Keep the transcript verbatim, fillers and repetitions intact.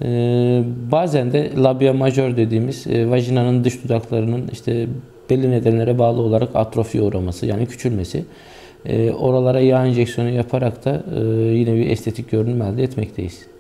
Ee, bazen de labia majör dediğimiz e, vajinanın dış dudaklarının işte belli nedenlere bağlı olarak atrofiye uğraması yani küçülmesi. E, oralara yağ enjeksiyonu yaparak da e, yine bir estetik görünüm elde etmekteyiz.